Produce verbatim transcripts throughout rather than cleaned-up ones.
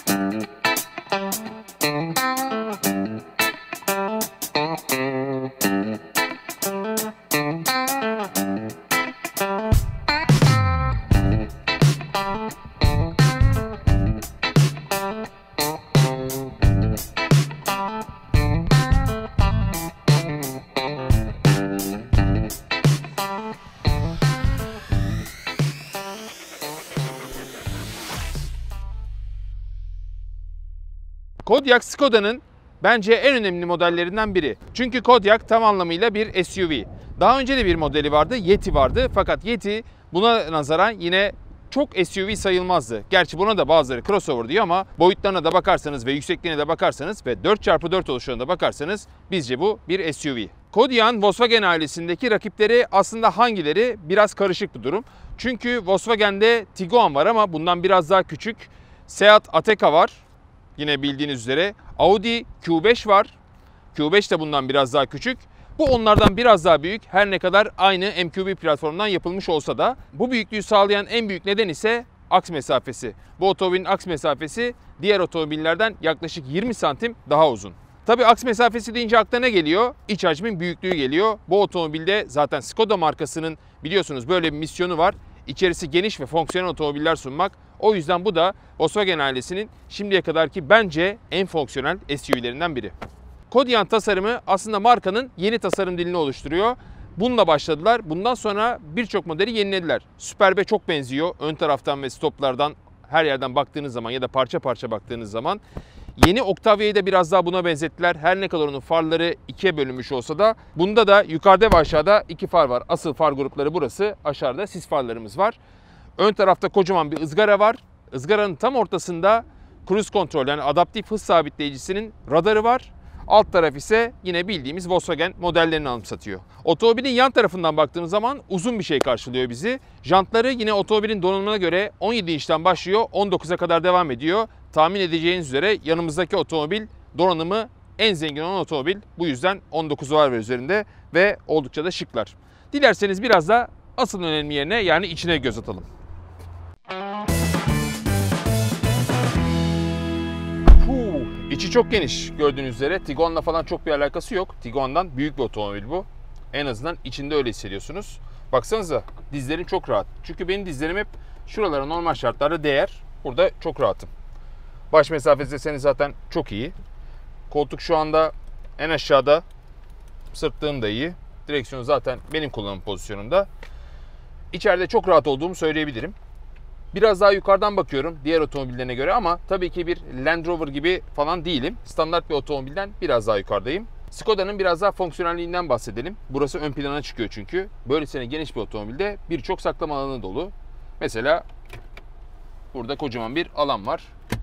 Kodiaq Skoda'nın bence en önemli modellerinden biri. Çünkü Kodiaq tam anlamıyla bir S U V. Daha önce de bir modeli vardı, Yeti vardı. Fakat Yeti buna nazaran yine çok S U V sayılmazdı. Gerçi buna da bazıları crossover diyor ama boyutlarına da bakarsanız ve yüksekliğine de bakarsanız ve dört çarpı dört oluşlarına da bakarsanız bizce bu bir S U V. Kodiaq'ın Volkswagen ailesindeki rakipleri aslında hangileri? Biraz karışık bir durum. Çünkü Volkswagen'de Tiguan var ama bundan biraz daha küçük. Seat Ateca var. Yine bildiğiniz üzere Audi Q beş var. Q beş de bundan biraz daha küçük. Bu onlardan biraz daha büyük. Her ne kadar aynı M Q B platformundan yapılmış olsa da bu büyüklüğü sağlayan en büyük neden ise aks mesafesi. Bu otomobilin aks mesafesi diğer otomobillerden yaklaşık yirmi santim daha uzun. Tabii aks mesafesi deyince akla ne geliyor? İç hacmin büyüklüğü geliyor. Bu otomobilde zaten Skoda markasının biliyorsunuz böyle bir misyonu var. İçerisi geniş ve fonksiyonel otomobiller sunmak. O yüzden bu da Volkswagen ailesinin şimdiye kadarki bence en fonksiyonel S U V'lerinden biri. Kodiaq'ın tasarımı aslında markanın yeni tasarım dilini oluşturuyor. Bununla başladılar. Bundan sonra birçok modeli yenilediler. Superb'e çok benziyor. Ön taraftan ve stoplardan her yerden baktığınız zaman ya da parça parça baktığınız zaman. Yeni Octavia'yı da biraz daha buna benzettiler. Her ne kadar onun farları ikiye bölünmüş olsa da bunda da yukarıda ve aşağıda iki far var. Asıl far grupları burası. Aşağıda sis farlarımız var. Ön tarafta kocaman bir ızgara var. Izgaranın tam ortasında cruise control yani adaptif hız sabitleyicisinin radarı var. Alt taraf ise yine bildiğimiz Volkswagen modellerini anımsatıyor. Otomobilin yan tarafından baktığımız zaman uzun bir şey karşılıyor bizi. Jantları yine otomobilin donanımına göre on yedi inçten başlıyor, on dokuza kadar devam ediyor. Tahmin edeceğiniz üzere yanımızdaki otomobil donanımı en zengin olan otomobil. Bu yüzden on dokuz var ve üzerinde ve oldukça da şıklar. Dilerseniz biraz da asıl önemli yerine yani içine göz atalım. İçi çok geniş gördüğünüz üzere. Tiguan'la falan çok bir alakası yok. Tiguan'dan büyük bir otomobil bu. En azından içinde öyle hissediyorsunuz. Baksanıza dizlerim çok rahat. Çünkü benim dizlerim hep şuralara normal şartlarda değer. Burada çok rahatım. Baş mesafesi deseniz zaten çok iyi. Koltuk şu anda en aşağıda. Sırtlığım da iyi. Direksiyon zaten benim kullanım pozisyonumda. İçeride çok rahat olduğumu söyleyebilirim. Biraz daha yukarıdan bakıyorum diğer otomobillerine göre ama tabii ki bir Land Rover gibi falan değilim. Standart bir otomobilden biraz daha yukarıdayım. Skoda'nın biraz daha fonksiyonelliğinden bahsedelim. Burası ön plana çıkıyor çünkü. Böylesine geniş bir otomobilde birçok saklama alanı dolu. Mesela burada kocaman bir alan var.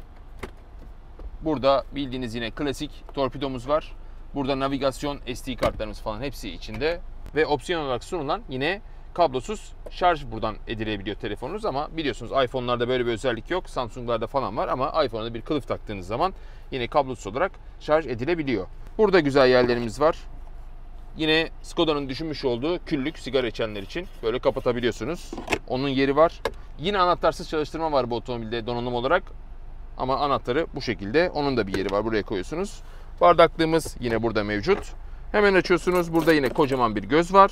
Burada bildiğiniz yine klasik torpidomuz var. Burada navigasyon, S D kartlarımız falan hepsi içinde. Ve opsiyon olarak sunulan yine kablosuz şarj buradan edilebiliyor telefonunuz ama biliyorsunuz iPhone'larda böyle bir özellik yok. Samsung'larda falan var ama iPhone'a bir kılıf taktığınız zaman yine kablosuz olarak şarj edilebiliyor. Burada güzel yerlerimiz var. Yine Skoda'nın düşünmüş olduğu küllük sigara içenler için böyle kapatabiliyorsunuz. Onun yeri var. Yine anahtarsız çalıştırma var bu otomobilde donanım olarak. Ama anahtarı bu şekilde. Onun da bir yeri var. Buraya koyuyorsunuz. Bardaklığımız yine burada mevcut. Hemen açıyorsunuz. Burada yine kocaman bir göz var.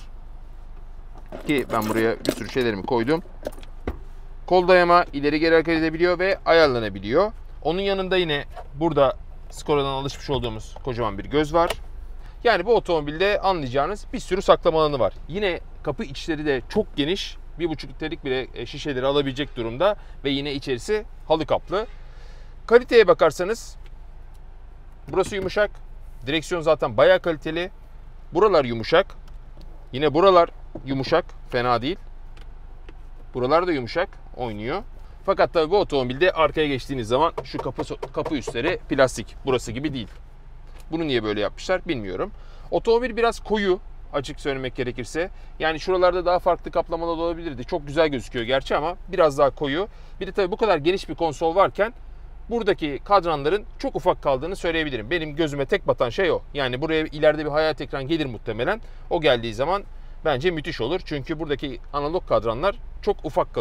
Ki ben buraya bir sürü şeylerimi koydum. Kol dayama ileri geri hareket edebiliyor ve ayarlanabiliyor. Onun yanında yine burada Skoda'dan alışmış olduğumuz kocaman bir göz var. Yani bu otomobilde anlayacağınız bir sürü saklama alanı var. Yine kapı içleri de çok geniş. bir buçuk litrelik bile şişeleri alabilecek durumda. Ve yine içerisi halı kaplı. Kaliteye bakarsanız burası yumuşak. Direksiyon zaten bayağı kaliteli. Buralar yumuşak. Yine buralar yumuşak. Fena değil. Buralar da yumuşak. Oynuyor. Fakat tabii bu otomobilde arkaya geçtiğiniz zaman şu kapı, kapı üstleri plastik. Burası gibi değil. Bunu niye böyle yapmışlar bilmiyorum. Otomobil biraz koyu. Açık söylemek gerekirse. Yani şuralarda daha farklı kaplamalar olabilirdi. Çok güzel gözüküyor gerçi ama biraz daha koyu. Bir de tabii bu kadar geniş bir konsol varken buradaki kadranların çok ufak kaldığını söyleyebilirim. Benim gözüme tek batan şey o. Yani buraya ileride bir hayat ekran gelir muhtemelen. O geldiği zaman bence müthiş olur. Çünkü buradaki analog kadranlar çok ufak kalıyor.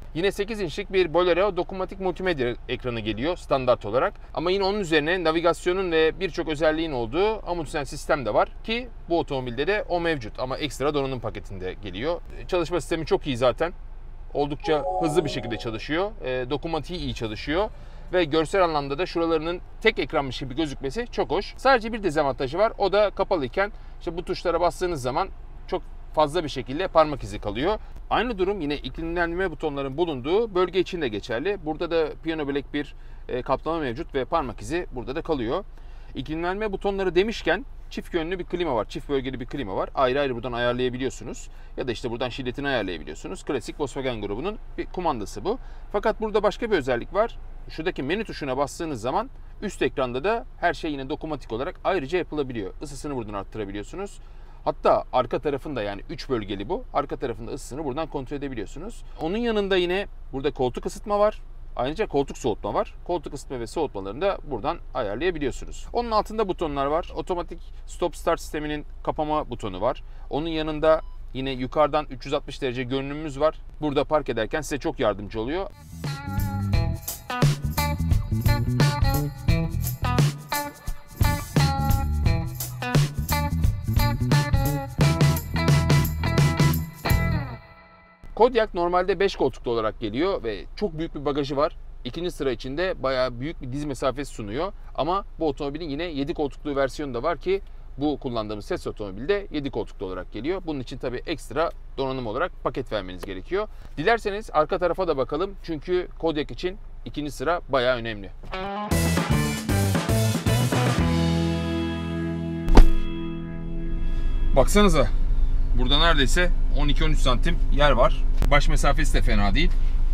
Yine sekiz inçlik bir Bolero dokunmatik multimedya ekranı geliyor standart olarak. Ama yine onun üzerine navigasyonun ve birçok özelliğin olduğu Amundsen sistem de var ki bu otomobilde de o mevcut ama ekstra donanım paketinde geliyor. Çalışma sistemi çok iyi zaten. Oldukça hızlı bir şekilde çalışıyor. E, dokunmatiği iyi çalışıyor. Ve görsel anlamda da şuralarının tek ekranmış gibi gözükmesi çok hoş. Sadece bir dezavantajı var. O da kapalıyken işte bu tuşlara bastığınız zaman çok fazla bir şekilde parmak izi kalıyor. Aynı durum yine iklimlendirme butonların bulunduğu bölge için de geçerli. Burada da piyano bilek bir e, kaplama mevcut ve parmak izi burada da kalıyor. İklimlendirme butonları demişken çift yönlü bir klima var. Çift bölgeli bir klima var. Ayrı ayrı buradan ayarlayabiliyorsunuz. Ya da işte buradan şiddetini ayarlayabiliyorsunuz. Klasik Volkswagen grubunun bir kumandası bu. Fakat burada başka bir özellik var. Şuradaki menü tuşuna bastığınız zaman üst ekranda da her şey yine dokunmatik olarak ayrıca yapılabiliyor. Isısını buradan arttırabiliyorsunuz. Hatta arka tarafında, yani üç bölgeli bu. Arka tarafında ısısını buradan kontrol edebiliyorsunuz. Onun yanında yine burada koltuk ısıtma var. Ayrıca koltuk soğutma var. Koltuk ısıtma ve soğutmalarını da buradan ayarlayabiliyorsunuz. Onun altında butonlar var. Otomatik stop start sisteminin kapama butonu var. Onun yanında yine yukarıdan üç yüz altmış derece görünümümüz var. Burada park ederken size çok yardımcı oluyor. Kodiaq normalde beş koltuklu olarak geliyor ve çok büyük bir bagajı var. İkinci sıra içinde bayağı büyük bir diz mesafesi sunuyor. Ama bu otomobilin yine yedi koltuklu versiyonu da var ki bu kullandığımız ses otomobilde yedi koltuklu olarak geliyor. Bunun için tabii ekstra donanım olarak paket vermeniz gerekiyor. Dilerseniz arka tarafa da bakalım çünkü Kodiaq için ikinci sıra bayağı önemli. Baksanıza. Burada neredeyse on iki on üç santim yer var. Baş mesafesi de fena değil.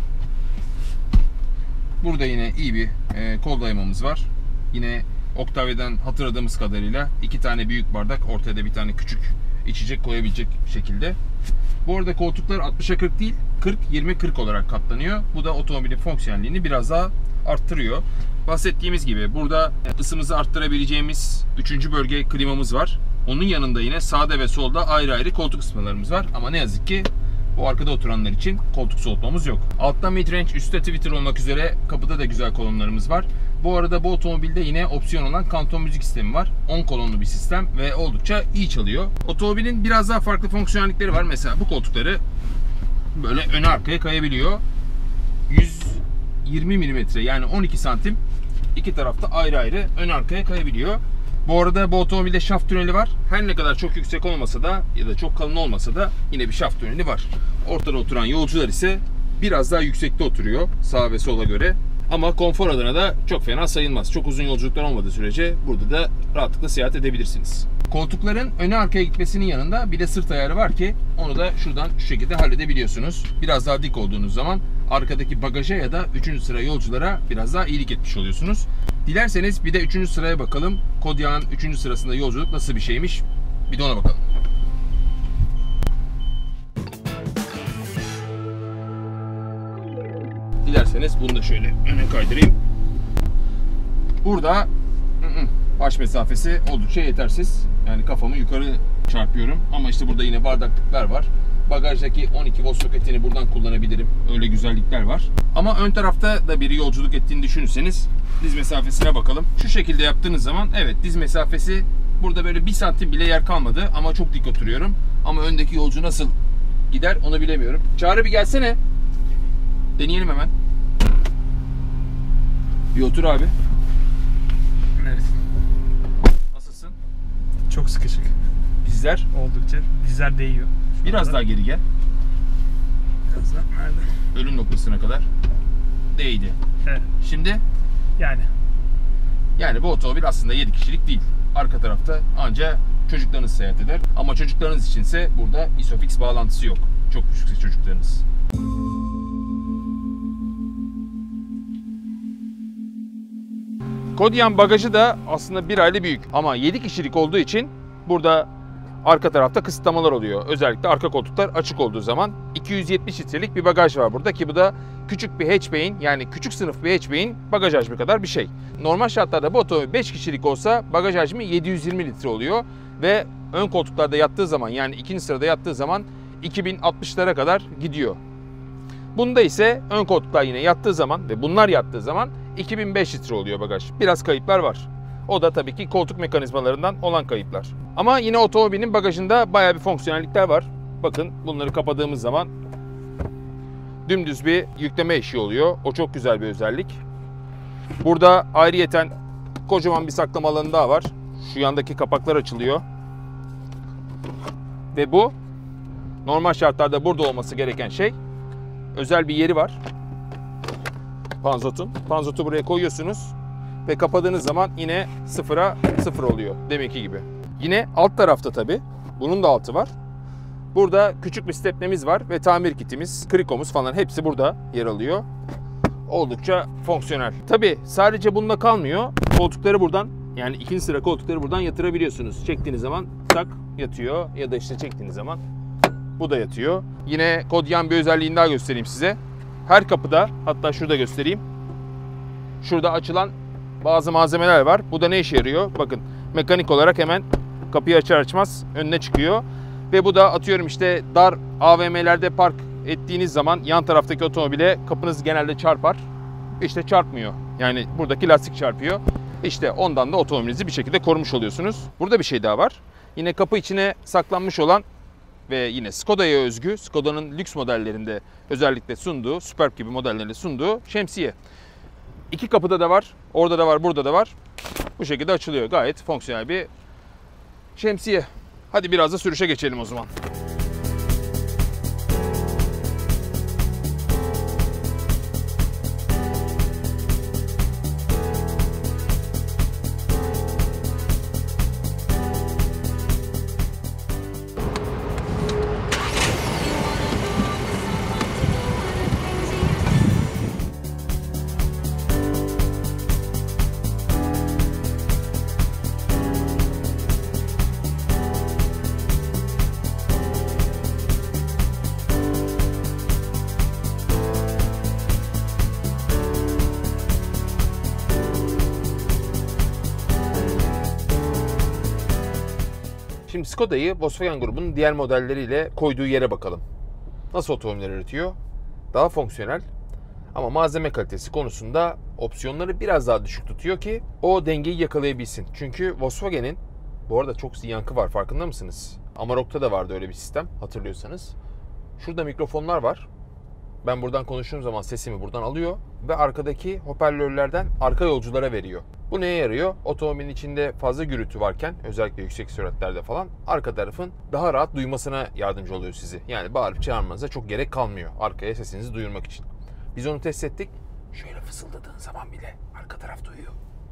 Burada yine iyi bir e, kol dayamamız var. Yine Octavia'dan hatırladığımız kadarıyla iki tane büyük bardak, ortaya da bir tane küçük içecek koyabilecek şekilde. Bu arada koltuklar altmışa kırk değil, kırk yirmi kırk olarak katlanıyor. Bu da otomobilin fonksiyonelliğini biraz daha arttırıyor. Bahsettiğimiz gibi burada ısımızı arttırabileceğimiz üçüncü bölge klimamız var. Onun yanında yine sağda ve solda ayrı ayrı koltuk ısıtmalarımız var. Ama ne yazık ki bu arkada oturanlar için koltuk soğutmamız yok. Altta midrange, üstte tweeter olmak üzere kapıda da güzel kolonlarımız var. Bu arada bu otomobilde yine opsiyon olan Kanton müzik sistemi var. on kolonlu bir sistem ve oldukça iyi çalıyor. Otomobilin biraz daha farklı fonksiyonellikleri var. Mesela bu koltukları böyle öne arkaya kayabiliyor. yüz yirmi milimetre yani on iki santim iki tarafta ayrı ayrı ön arkaya kayabiliyor. Bu arada bu otomobilde şaft tüneli var. Her ne kadar çok yüksek olmasa da ya da çok kalın olmasa da yine bir şaft tüneli var. Ortada oturan yolcular ise biraz daha yüksekte oturuyor sağa ve sola göre. Ama konfor adına da çok fena sayılmaz. Çok uzun yolculuklar olmadığı sürece burada da rahatlıkla seyahat edebilirsiniz. Koltukların öne arkaya gitmesinin yanında bir de sırt ayarı var ki onu da şuradan şu şekilde halledebiliyorsunuz. Biraz daha dik olduğunuz zaman arkadaki bagaja ya da üçüncü sıra yolculara biraz daha iyilik etmiş oluyorsunuz. Dilerseniz bir de üçüncü sıraya bakalım. Kodiaq'ın üçüncü sırasında yolculuk nasıl bir şeymiş? Bir de ona bakalım. Dilerseniz bunu da şöyle öne kaydırayım. Burada baş mesafesi oldukça yetersiz. Yani kafamı yukarı çarpıyorum. Ama işte burada yine bardaklıklar var. Bagajdaki on iki volt soketini buradan kullanabilirim. Öyle güzellikler var. Ama ön tarafta da biri yolculuk ettiğini düşünürseniz diz mesafesine bakalım. Şu şekilde yaptığınız zaman evet diz mesafesi burada böyle bir santim bile yer kalmadı. Ama çok dik oturuyorum. Ama öndeki yolcu nasıl gider onu bilemiyorum. Çağrı bir gelsene. Deneyelim hemen. Bir otur abi. Evet. Nasılsın? Çok sıkışık. Dizler? Oldukça. Dizler değiyor. Biraz daha geri gel. Biraz daha nerede? Ölüm noktasına kadar değdi. Evet. Şimdi? Yani. Yani bu otomobil aslında yedi kişilik değil. Arka tarafta ancak çocuklarınız seyahat eder. Ama çocuklarınız içinse burada ISOFIX bağlantısı yok. Çok küçükse çocuklarınız. Kodiaq'ın bagajı da aslında bir aile büyük ama yedi kişilik olduğu için burada arka tarafta kısıtlamalar oluyor. Özellikle arka koltuklar açık olduğu zaman iki yüz yetmiş litrelik bir bagaj var burada ki bu da küçük bir hatchback'in yani küçük sınıf bir hatchback'in bagaj hacmi kadar bir şey. Normal şartlarda bu otomobil beş kişilik olsa bagaj hacmi yedi yüz yirmi litre oluyor ve ön koltuklarda yattığı zaman yani ikinci sırada yattığı zaman iki bin altmışlara kadar gidiyor. Bunda ise ön koltuklar yine yattığı zaman ve bunlar yattığı zaman iki bin beş litre oluyor bagaj. Biraz kayıplar var. O da tabii ki koltuk mekanizmalarından olan kayıplar. Ama yine otomobilin bagajında bayağı bir fonksiyonellikler var. Bakın bunları kapadığımız zaman dümdüz bir yükleme eşiği oluyor. O çok güzel bir özellik. Burada ayrıyeten kocaman bir saklama alanı daha var. Şu yandaki kapaklar açılıyor. Ve bu normal şartlarda burada olması gereken şey. Özel bir yeri var. Panzotun. Panzotu buraya koyuyorsunuz. Ve kapadığınız zaman yine sıfıra sıfır oluyor. Deminki gibi. Yine alt tarafta tabii. Bunun da altı var. Burada küçük bir stepnemiz var ve tamir kitimiz, krikomuz falan hepsi burada yer alıyor. Oldukça fonksiyonel. Tabii sadece bununla kalmıyor. Koltukları buradan, yani ikinci sıra koltukları buradan yatırabiliyorsunuz. Çektiğiniz zaman tak yatıyor ya da işte çektiğiniz zaman bu da yatıyor. Yine Kodiak'ın bir özelliğini daha göstereyim size. Her kapıda, hatta şurada göstereyim. Şurada açılan bazı malzemeler var. Bu da ne işe yarıyor? Bakın mekanik olarak hemen kapıyı açar açmaz önüne çıkıyor. Ve bu da atıyorum işte dar A V M'lerde park ettiğiniz zaman yan taraftaki otomobile kapınız genelde çarpar. İşte çarpmıyor. Yani buradaki lastik çarpıyor. İşte ondan da otomobilinizi bir şekilde korumuş oluyorsunuz. Burada bir şey daha var. Yine kapı içine saklanmış olan ve yine Skoda'ya özgü, Skoda'nın lüks modellerinde özellikle sunduğu, Superb gibi modellerinde sunduğu şemsiye. İki kapıda da var, orada da var, burada da var. Bu şekilde açılıyor. Gayet fonksiyonel bir şemsiye. Hadi biraz da sürüşe geçelim o zaman. Şimdi Skoda'yı Volkswagen grubunun diğer modelleriyle koyduğu yere bakalım. Nasıl otomobiller üretiyor? Daha fonksiyonel ama malzeme kalitesi konusunda opsiyonları biraz daha düşük tutuyor ki o dengeyi yakalayabilsin. Çünkü Volkswagen'in, bu arada çok yankı var, farkında mısınız? Amarok'ta da vardı öyle bir sistem, hatırlıyorsanız. Şurada mikrofonlar var. Ben buradan konuştuğum zaman sesimi buradan alıyor ve arkadaki hoparlörlerden arka yolculara veriyor. Bu neye yarıyor? Otomobilin içinde fazla gürültü varken, özellikle yüksek süratlerde falan, arka tarafın daha rahat duymasına yardımcı oluyor sizi. Yani bağırıp çağırmanıza çok gerek kalmıyor arkaya sesinizi duyurmak için. Biz onu test ettik. Şöyle fısıldadığın zaman bile arka taraf duyuyor.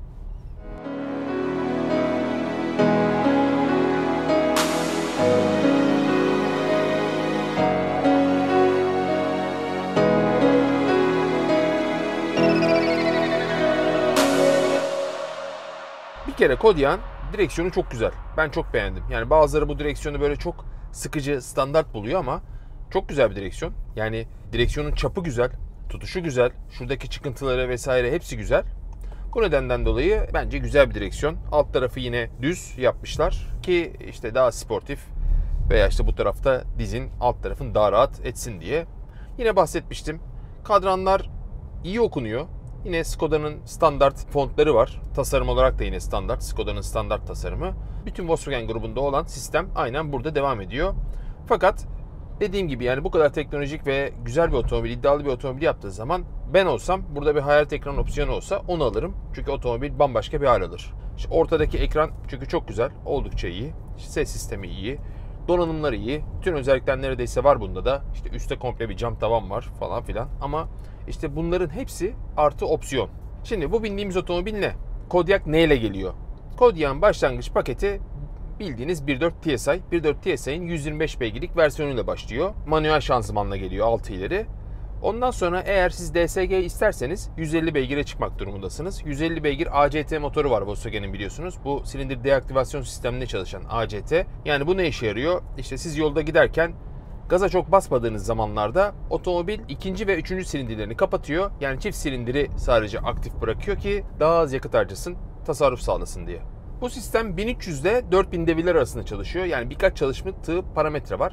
Bir kere Kodiak'ın direksiyonu çok güzel. Ben çok beğendim. Yani bazıları bu direksiyonu böyle çok sıkıcı, standart buluyor ama çok güzel bir direksiyon. Yani direksiyonun çapı güzel, tutuşu güzel, şuradaki çıkıntıları vesaire hepsi güzel. Bu nedenden dolayı bence güzel bir direksiyon. Alt tarafı yine düz yapmışlar ki işte daha sportif veya işte bu tarafta dizin alt tarafın daha rahat etsin diye. Yine bahsetmiştim. Kadranlar iyi okunuyor. Yine Skoda'nın standart fontları var. Tasarım olarak da yine standart. Skoda'nın standart tasarımı. Bütün Volkswagen grubunda olan sistem aynen burada devam ediyor. Fakat dediğim gibi yani bu kadar teknolojik ve güzel bir otomobil, iddialı bir otomobil yaptığı zaman ben olsam burada bir hayalet ekran opsiyonu olsa onu alırım. Çünkü otomobil bambaşka bir hal alır. İşte ortadaki ekran çünkü çok güzel, oldukça iyi. İşte ses sistemi iyi. Donanımları iyi. Bütün özellikler neredeyse var bunda da. İşte üstte komple bir cam tavan var falan filan. Ama işte bunların hepsi artı opsiyon. Şimdi bu bindiğimiz otomobil ne? Kodiak neyle geliyor? Kodiak'ın başlangıç paketi bildiğiniz bir nokta dört T S I. bir nokta dört T S I'nin yüz yirmi beş beygirlik versiyonuyla başlıyor. Manuel şanzımanla geliyor altı ileri. Ondan sonra eğer siz D S G isterseniz yüz elli beygire çıkmak durumundasınız. yüz elli beygir A C T motoru var Volkswagen'in biliyorsunuz. Bu silindir deaktivasyon sisteminde çalışan A C T. Yani bu ne işe yarıyor? İşte siz yolda giderken gaza çok basmadığınız zamanlarda otomobil ikinci ve üçüncü silindirlerini kapatıyor. Yani çift silindiri sadece aktif bırakıyor ki daha az yakıt harcasın, tasarruf sağlasın diye. Bu sistem bin üç yüz ile dört bin devirler arasında çalışıyor. Yani birkaç çalışma parametre var.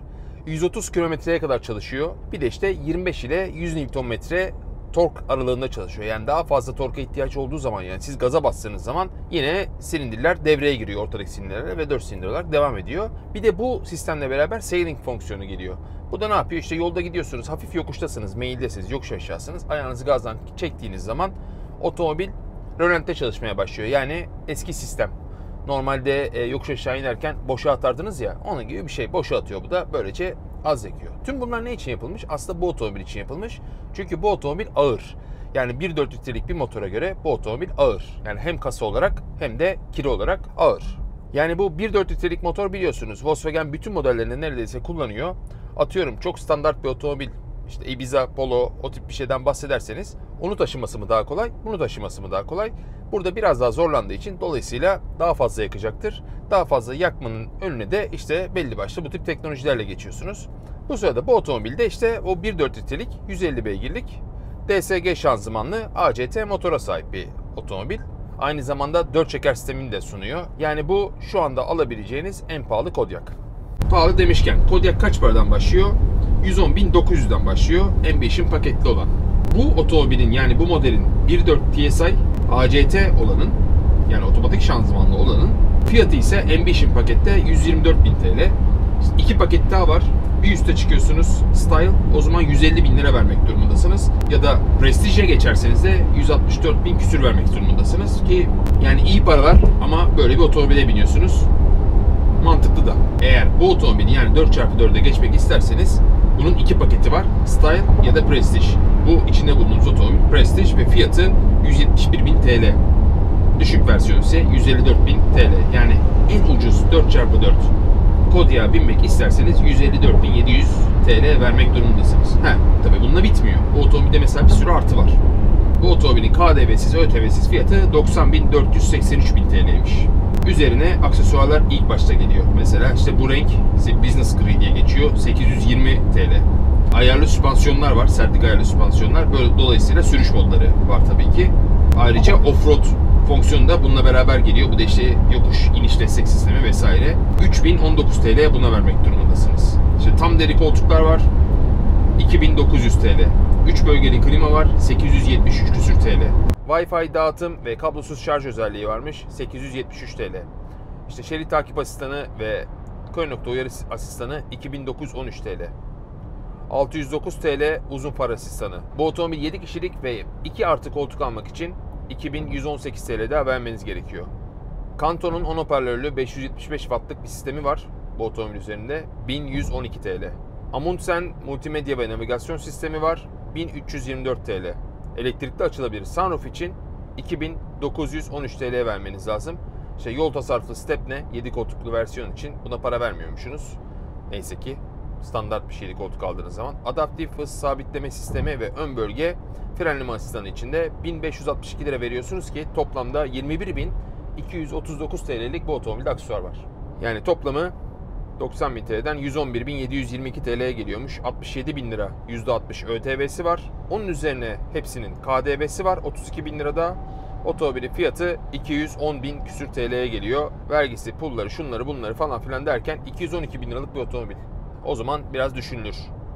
yüz otuz kilometreye kadar çalışıyor. Bir de işte yirmi beş ile yüz Newton metre tork aralığında çalışıyor. Yani daha fazla torka ihtiyaç olduğu zaman, yani siz gaza bastığınız zaman yine silindirler devreye giriyor, ortadaki silindirler ve dört silindir olarak devam ediyor. Bir de bu sistemle beraber sailing fonksiyonu geliyor. Bu da ne yapıyor? İşte yolda gidiyorsunuz, hafif yokuştasınız, meyildesiniz, yokuş aşağısınız. Ayağınızı gazdan çektiğiniz zaman otomobil rölante çalışmaya başlıyor. Yani eski sistem. Normalde e, yokuş aşağı inerken boşa atardınız ya, onun gibi bir şey. Boşa atıyor bu da, böylece az yakıyor. Tüm bunlar ne için yapılmış? Aslında bu otomobil için yapılmış. Çünkü bu otomobil ağır. Yani bir dört litrelik bir motora göre bu otomobil ağır. Yani hem kasa olarak hem de kilo olarak ağır. Yani bu bir dört litrelik motor, biliyorsunuz Volkswagen bütün modellerinde neredeyse kullanıyor. Atıyorum çok standart bir otomobil, işte Ibiza, Polo, o tip bir şeyden bahsederseniz onu taşıması mı daha kolay, bunu taşıması mı daha kolay? Burada biraz daha zorlandığı için dolayısıyla daha fazla yakacaktır. Daha fazla yakmanın önüne de işte belli başlı bu tip teknolojilerle geçiyorsunuz. Bu sırada bu otomobilde işte o bir dört litrelik yüz elli beygirlik D S G şanzımanlı A C T motora sahip bir otomobil. Aynı zamanda dört çeker sistemini de sunuyor. Yani bu şu anda alabileceğiniz en pahalı Kodiaq. Pahalı demişken Kodiaq kaç paradan başlıyor? yüz on bin dokuz yüzden başlıyor M beşin paketli olan. Bu otomobilin, yani bu modelin bir dört T S I A C T olanın, yani otomatik şanzımanlı olanın fiyatı ise M beşin pakette yüz yirmi dört bin T L. İki paket daha var. Bir üste çıkıyorsunuz Style, o zaman yüz elli bin lira vermek durumundasınız. Ya da Prestige'e geçerseniz de yüz altmış dört bin küsür vermek durumundasınız ki yani iyi paralar, ama böyle bir otomobile biniyorsunuz. Mantıklı da. Eğer bu otomobili, yani dört çarpı dörde geçmek isterseniz bunun iki paketi var. Style ya da Prestige. Bu içinde bulunduğumuz otomobil Prestige ve fiyatı yüz yetmiş bir bin T L. Düşük versiyonu ise yüz elli dört bin T L. Yani en ucuz dört çarpı dört Kodiaq'a binmek isterseniz yüz elli dört bin yedi yüz T L vermek durumundasınız. He, tabii bununla bitmiyor. Bu otomobilde mesela bir sürü artı var. Bu otomobilin K D V'siz, ÖTV'siz fiyatı doksan bin dört yüz seksen üç bin T L'ymiş. Üzerine aksesuarlar ilk başta geliyor. Mesela işte bu renk Business Gri diye geçiyor. sekiz yüz yirmi T L. Ayarlı süspansiyonlar var. Sertlik ayarlı süspansiyonlar. Böyle dolayısıyla sürüş modları var tabii ki. Ayrıca off-road fonksiyonu da bununla beraber geliyor. Bu da işte yokuş iniş destek sistemi vesaire. üç bin on dokuz T L buna vermek durumundasınız. İşte tam deri koltuklar var. iki bin dokuz yüz T L. üç bölgeli klima var. sekiz yüz yetmiş üç küsür T L. Wi-Fi dağıtım ve kablosuz şarj özelliği varmış. sekiz yüz yetmiş üç T L. İşte şerit takip asistanı ve köy nokta uyarı asistanı iki bin dokuz yüz on üç T L. altı yüz dokuz T L uzun far asistanı. Bu otomobil yedi kişilik ve iki artı koltuk almak için iki bin yüz on sekiz T L daha vermeniz gerekiyor. Kanton'un on hoparlörlü beş yüz yetmiş beş wattlık bir sistemi var bu otomobil üzerinde. bin yüz on iki T L. Amundsen multimedya ve navigasyon sistemi var. bin üç yüz yirmi dört T L. Elektrikli açılabilir sunroof için iki bin dokuz yüz on üç T L vermeniz lazım. İşte yol tasarruflu stepne yedi koltuklu versiyon için buna para vermiyormuşsunuz. Neyse ki standart bir şeyli koltuk aldığınız zaman. Adaptif hız sabitleme sistemi ve ön bölge frenleme asistanı için de bin beş yüz altmış iki lira veriyorsunuz ki toplamda yirmi bir bin iki yüz otuz dokuz T L'lik bu otomobilde aksesuar var. Yani toplamı doksan bin T L'den yüz on bir bin yedi yüz yirmi iki T L'ye geliyormuş. altmış yedi bin lira yüzde altmış ÖTV'si var. Onun üzerine hepsinin K D V'si var. otuz iki bin lirada. Otomobilin fiyatı iki yüz on bin küsür T L'ye geliyor. Vergisi, pulları, şunları bunları falan filan derken iki yüz on iki bin liralık bir otomobil. O zaman biraz düşünülür.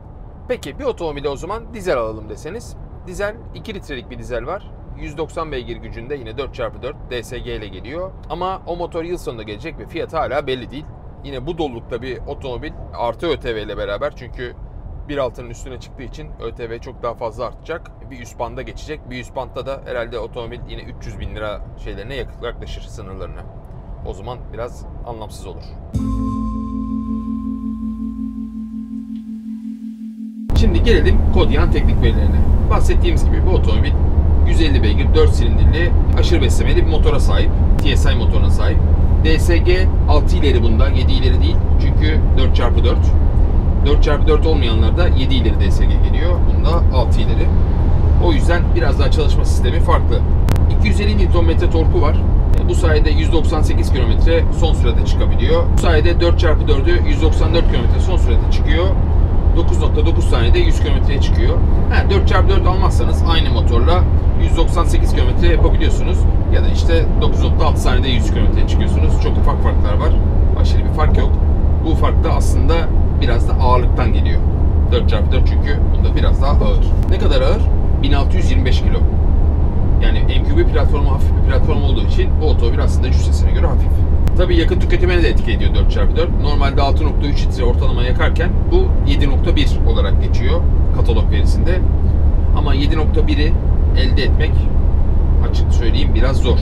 Peki bir otomobile o zaman dizel alalım deseniz. Dizel iki litrelik bir dizel var. yüz doksan beygir gücünde, yine dört çarpı dört D S G ile geliyor. Ama o motor yıl sonunda gelecek ve fiyatı hala belli değil. Yine bu dolulukta bir otomobil artı ÖTV ile beraber, çünkü bir altının üstüne çıktığı için ÖTV çok daha fazla artacak. Bir üst banda geçecek. Bir üst bantta da herhalde otomobil yine üç yüz bin lira şeylerine yaklaşır, sınırlarına. O zaman biraz anlamsız olur. Şimdi gelelim Kodiaq'ın teknik verilerine. Bahsettiğimiz gibi bu otomobil yüz elli beygir, dört silindirli, aşırı beslemeli bir motora sahip. T S I motoruna sahip. D S G altı ileri bunda, yedi ileri değil. Çünkü dört çarpı dört. dört çarpı dört olmayanlarda yedi ileri D S G geliyor. Bunda altı ileri. O yüzden biraz daha çalışma sistemi farklı. iki yüz elli Newton metre torku var. Bu sayede yüz doksan sekiz kilometre son sürede çıkabiliyor. Bu sayede dört çarpı dördü yüz doksan dört kilometre son sürede çıkıyor. dokuz nokta dokuz saniyede yüz kilometreye çıkıyor. Ha, dört çarpı dört almazsanız aynı motorla yüz doksan sekiz kilometre yapabiliyorsunuz. Ya da işte dokuz nokta altı saniyede yüz kilometreye çıkıyorsunuz. Çok ufak farklar var. Aşırı bir fark yok. Bu fark da aslında biraz da ağırlıktan geliyor. dört çarpı dört çünkü bunda biraz daha ağır. Ne kadar ağır? bin altı yüz yirmi beş kilo. Yani M Q B platformu hafif bir platform olduğu için bu otomobil aslında cüssesine göre hafif. Tabii yakıt tüketimine de etki ediyor dört çarpı dört. Normalde altı nokta üç litre ortalama yakarken bu yedi nokta bir olarak geçiyor katalog verisinde. Ama yedi nokta biri elde etmek açık söyleyeyim biraz zor.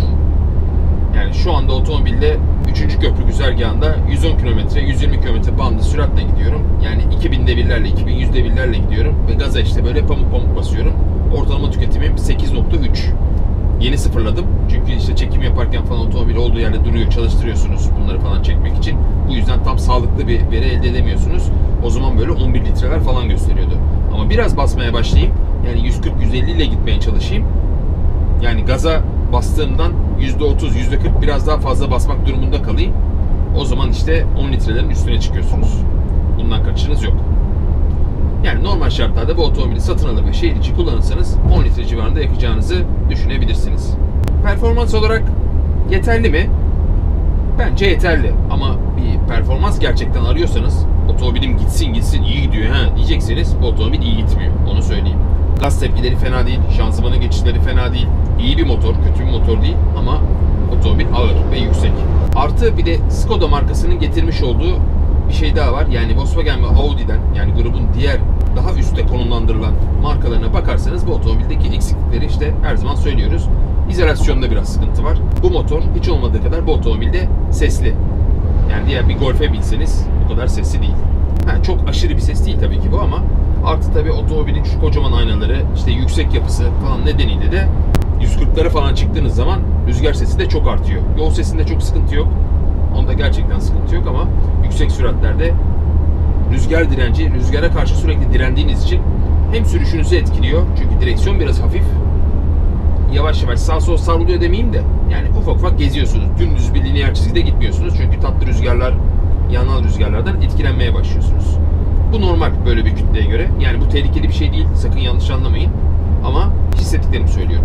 Yani şu anda otomobilde üçüncü köprü güzergahında yüz on kilometre, yüz yirmi kilometre bandı süratle gidiyorum. Yani iki bin devirlerle, iki bin yüz devirlerle gidiyorum ve gaza işte böyle pamuk pamuk basıyorum. Ortalama tüketimim sekiz nokta üç. Yeni sıfırladım. Çünkü işte çekim yaparken falan otomobil olduğu yerde duruyor, çalıştırıyorsunuz bunları falan çekmek için. Bu yüzden tam sağlıklı bir veri elde edemiyorsunuz. O zaman böyle on bir litreler falan gösteriyordu. Ama biraz basmaya başlayayım. Yani yüz kırk yüz elli ile gitmeye çalışayım. Yani gaza bastığımdan yüzde otuz yüzde kırk biraz daha fazla basmak durumunda kalayım. O zaman işte on litrelerin üstüne çıkıyorsunuz. Bundan kaçışınız yok. Yani normal şartlarda bu otomobili satın alır ve şehir içi kullanırsanız on litre civarında yakacağınızı düşünebilirsiniz. Performans olarak yeterli mi? Bence yeterli. Ama bir performans gerçekten arıyorsanız, otomobilim gitsin gitsin iyi gidiyor ha diyecekseniz bu otomobil iyi gitmiyor. Onu söyleyeyim. Gaz tepkileri fena değil, şanzımanın geçişleri fena değil. İyi bir motor, kötü bir motor değil ama otomobil ağır ve yüksek. Artı bir de Skoda markasının getirmiş olduğu bir şey daha var. Yani Volkswagen ve Audi'den, yani grubun diğer daha üstte konumlandırılan markalarına bakarsanız bu otomobildeki eksiklikleri işte her zaman söylüyoruz. İzolasyonda biraz sıkıntı var. Bu motor hiç olmadığı kadar bu otomobilde sesli. Yani diğer bir Golf'e binseniz bu kadar sesli değil. Ha, çok aşırı bir ses değil tabii ki bu ama artı tabii otomobilin şu kocaman aynaları, işte yüksek yapısı falan nedeniyle de yüz kırklara falan çıktığınız zaman rüzgar sesi de çok artıyor. Yol sesinde çok sıkıntı yok. Onda gerçekten sıkıntı yok ama yüksek süratlerde rüzgar direnci, rüzgara karşı sürekli direndiğiniz için hem sürüşünüzü etkiliyor. Çünkü direksiyon biraz hafif. Yavaş yavaş sağ sol savruluyor demeyeyim de yani ufak ufak geziyorsunuz. Dümdüz bir lineer çizgide gitmiyorsunuz. Çünkü tatlı rüzgarlar, yanal rüzgarlardan etkilenmeye başlıyorsunuz. Bu normal böyle bir kütleye göre. Yani bu tehlikeli bir şey değil. Sakın yanlış anlamayın. Ama hissettiklerimi söylüyorum.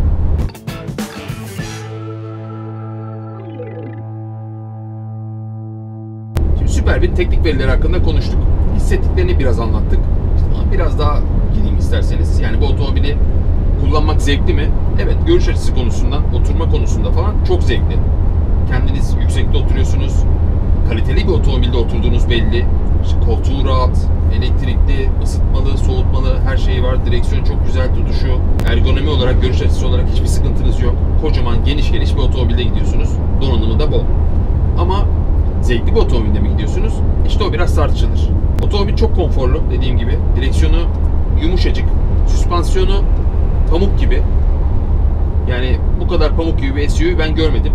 Şimdi süper bir teknik veriler hakkında konuştuk. Hissettiklerini biraz anlattık. İşte ama biraz daha gideyim isterseniz. Yani bu otomobili kullanmak zevkli mi? Evet, görüş açısı konusundan, oturma konusunda falan çok zevkli. Kendiniz yüksekte oturuyorsunuz. Kaliteli bir otomobilde oturduğunuz belli. İşte koltuğu rahat, elektrikli, ısıtmalı, soğutmalı her şeyi var. Direksiyon çok güzel tutuşu. Ergonomi olarak, görüş açısı olarak hiçbir sıkıntınız yok. Kocaman, geniş geniş bir otomobilde gidiyorsunuz. Donanımı da bol. Ama zevkli bir otomobilde mi gidiyorsunuz? İşte o biraz tartışılır. Otomobil çok konforlu dediğim gibi. Direksiyonu yumuşacık. Süspansiyonu pamuk gibi. Yani bu kadar pamuk gibi bir S U V ben görmedim.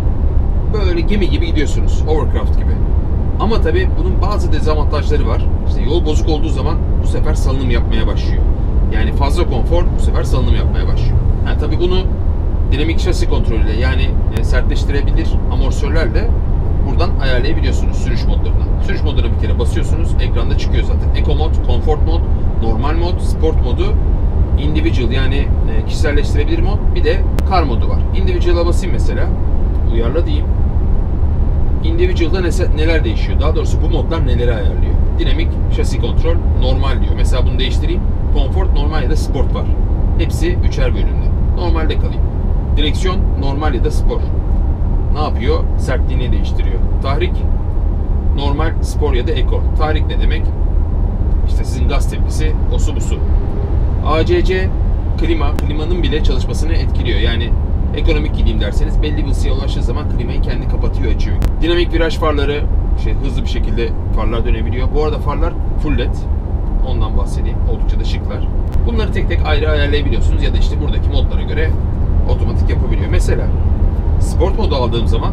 Böyle gemi gibi gidiyorsunuz. Hovercraft gibi. Ama tabii bunun bazı dezavantajları var. İşte yol bozuk olduğu zaman bu sefer salınım yapmaya başlıyor. Yani fazla konfor bu sefer salınım yapmaya başlıyor. Ha, tabii bunu dinamik şasi kontrolüyle yani e, sertleştirebilir amortisörlerle buradan ayarlayabiliyorsunuz sürüş modlarına. Sürüş modlarına bir kere basıyorsunuz. Ekranda çıkıyor zaten. Eco mod, Comfort mod, normal mod, Sport modu, Individual yani e, kişiselleştirebilir mod. Bir de Car modu var. Individual'a basayım mesela. Uyarla diyeyim. Individual'da neler değişiyor? Daha doğrusu bu modlar neleri ayarlıyor? Dinamik şasi kontrol normal diyor. Mesela bunu değiştireyim. Comfort normal ya da sport var. Hepsi üçer bölümde. Normalde kalayım. Direksiyon normal ya da spor. Ne yapıyor? Sertliğini değiştiriyor. Tahrik normal, spor ya da eco. Tahrik ne demek? İşte sizin gaz tepkisi, osu busu. A C C klima, klimanın bile çalışmasını etkiliyor. Yani ekonomik gideyim derseniz belli bir ısıya ulaştığı zaman klimayı kendi kapatıyor, açıyor. Dinamik viraj farları, şey, hızlı bir şekilde farlar dönebiliyor. Bu arada farlar full led. Ondan bahsedeyim. Oldukça da şıklar. Bunları tek tek ayrı ayarlayabiliyorsunuz ya da işte buradaki modlara göre otomatik yapabiliyor. Mesela sport modu aldığım zaman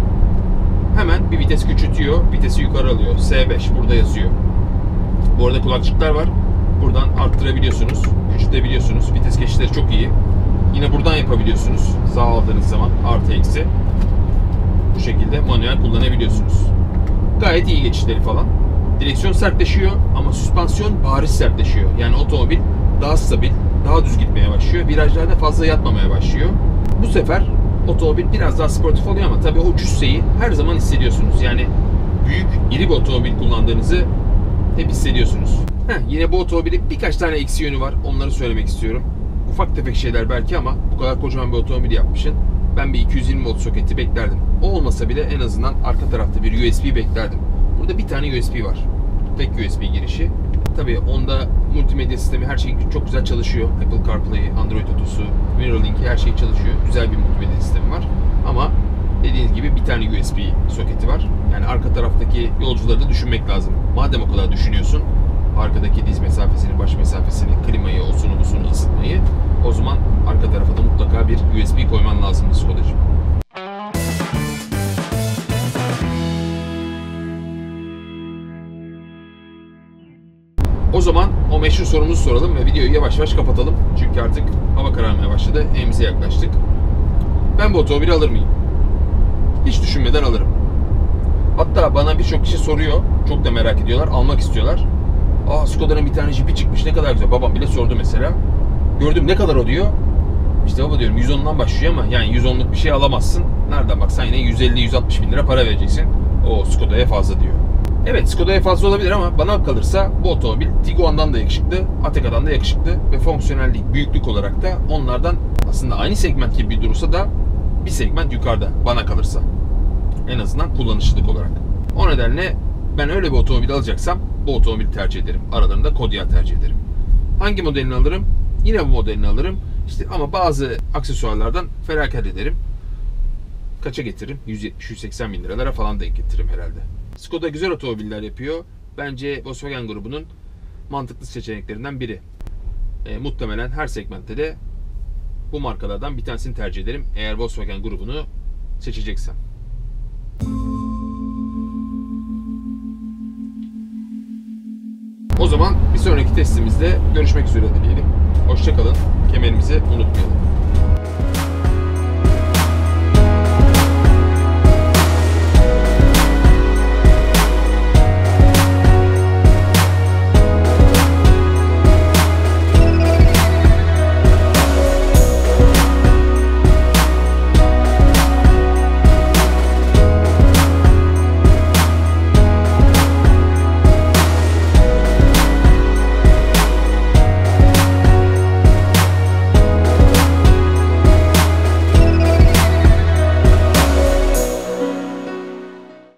hemen bir vites küçültüyor, vitesi yukarı alıyor. S beş burada yazıyor. Bu arada kulakçıklar var. Buradan arttırabiliyorsunuz, küçültebiliyorsunuz. Vites geçişleri çok iyi. Yine buradan yapabiliyorsunuz. Sağ aldığınız zaman artı eksi. Bu şekilde manuel kullanabiliyorsunuz. Gayet iyi geçişleri falan. Direksiyon sertleşiyor ama süspansiyon bariz sertleşiyor. Yani otomobil daha stabil, daha düz gitmeye başlıyor. Virajlarda fazla yatmamaya başlıyor. Bu sefer otomobil biraz daha sportif oluyor ama tabii o cüsseyi her zaman hissediyorsunuz. Yani büyük, iri bir otomobil kullandığınızı hep hissediyorsunuz. Heh, yine bu otomobilin birkaç tane eksi yönü var. Onları söylemek istiyorum. Ufak tefek şeyler belki ama bu kadar kocaman bir otomobil yapmışsın. Ben bir iki yüz yirmi volt soketi beklerdim. O olmasa bile en azından arka tarafta bir U S B beklerdim. Burada bir tane U S B var. Tek U S B girişi. Tabii onda multimedya sistemi, her şey çok güzel çalışıyor. Apple CarPlay, Android Auto'su, Mirrorlink, her şey çalışıyor. Güzel bir multimedya sistemi var. Ama dediğiniz gibi bir tane U S B soketi var. Yani arka taraftaki yolcuları da düşünmek lazım. Madem o kadar düşünüyorsun, arkadaki diz mesafesini, baş mesafesini, klimayı, osunu, busunu, ısıtmayı, o zaman arka tarafa da mutlaka bir U S B koyman lazım Skoda'cığım. O zaman o meşhur sorumuzu soralım ve videoyu yavaş yavaş kapatalım. Çünkü artık hava kararmaya başladı. Evimize yaklaştık. Ben bu otomobili alır mıyım? Hiç düşünmeden alırım. Hatta bana birçok kişi soruyor. Çok da merak ediyorlar. Almak istiyorlar. Aa, Skoda'nın bir tane jipi çıkmış. Ne kadar güzel. Babam bile sordu mesela. Gördüm, ne kadar o diyor. İşte baba diyorum, yüz ondan başlıyor ama yani yüz onluk bir şey alamazsın. Nereden baksan yine yüz elli yüz altmış bin lira para vereceksin. O Skoda'ya fazla diyor. Evet, Skoda'ya fazla olabilir ama bana kalırsa bu otomobil Tiguan'dan da yakışıklı, Ateca'dan da yakışıklı ve fonksiyonellik, büyüklük olarak da onlardan aslında aynı segment gibi durursa da bir segment yukarıda bana kalırsa. En azından kullanışlılık olarak. O nedenle ben öyle bir otomobil alacaksam bu otomobili tercih ederim. Aralarında Kodiaq tercih ederim. Hangi modelini alırım? Yine bu modelini alırım. İşte ama bazı aksesuarlardan feragat ederim. Kaça getiririm? yüz yetmiş yüz seksen bin liralara falan denk getiririm herhalde. Skoda güzel otomobiller yapıyor. Bence Volkswagen grubunun mantıklı seçeneklerinden biri. E, muhtemelen her segmentte de bu markalardan bir tanesini tercih ederim. Eğer Volkswagen grubunu seçeceksem. O zaman bir sonraki testimizde görüşmek üzere dileyelim. Hoşça kalın. Kemerimizi unutmayalım.